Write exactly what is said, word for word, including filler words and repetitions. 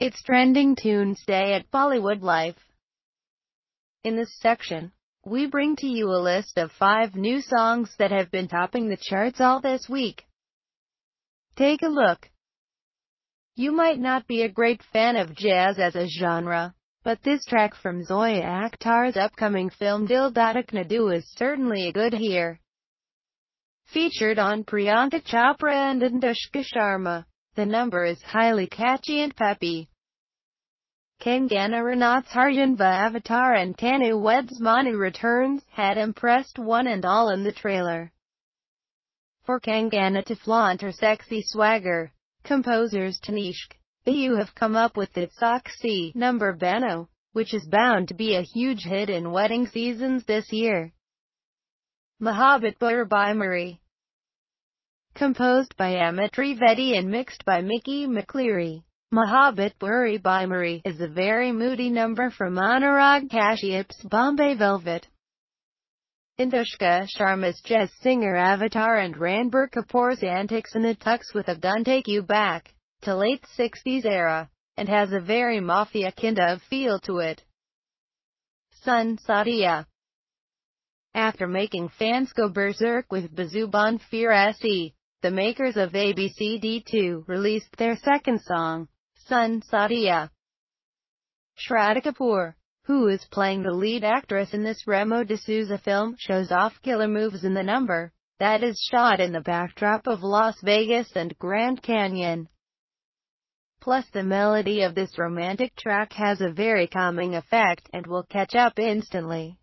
It's trending tunes day at Bollywood Life. In this section, we bring to you a list of five new songs that have been topping the charts all this week. Take a look. You might not be a great fan of jazz as a genre, but this track from Zoya Akhtar's upcoming film Dil Dhadakna Do is certainly a good hear. Featured on Priyanka Chopra and Anushka Sharma, the number is highly catchy and peppy. Kangana Ranaut's Harjanva Avatar and Tanu Weds Manu Returns had impressed one and all in the trailer. For Kangana to flaunt her sexy swagger, composers Tanishq, you have come up with its Oxy number Banno, which is bound to be a huge hit in wedding seasons this year. Mohabbat Buri by Marie. Composed by Amit Trivedi and mixed by Mickey McCleary, Mohabbat Buri by Marie is a very moody number from Anurag Kashyap's Bombay Velvet. Anushka Sharma's jazz singer Avatar and Ranbir Kapoor's antics in a tux with a gun take you back to late sixties era, and has a very mafia kind of feel to it. Sun Sadia. After making fans go berserk with Bazuban Firasi, the makers of A B C D two released their second song, Sun Sadia. Shraddha Kapoor, who is playing the lead actress in this Remo D'Souza film, shows off killer moves in the number, that is shot in the backdrop of Las Vegas and Grand Canyon. Plus the melody of this romantic track has a very calming effect and will catch up instantly.